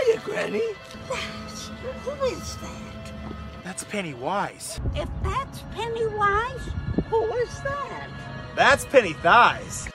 Hiya, Granny. Who is that? That's Pennywise. If that's Pennywise, who is that? That's Penny Thighs.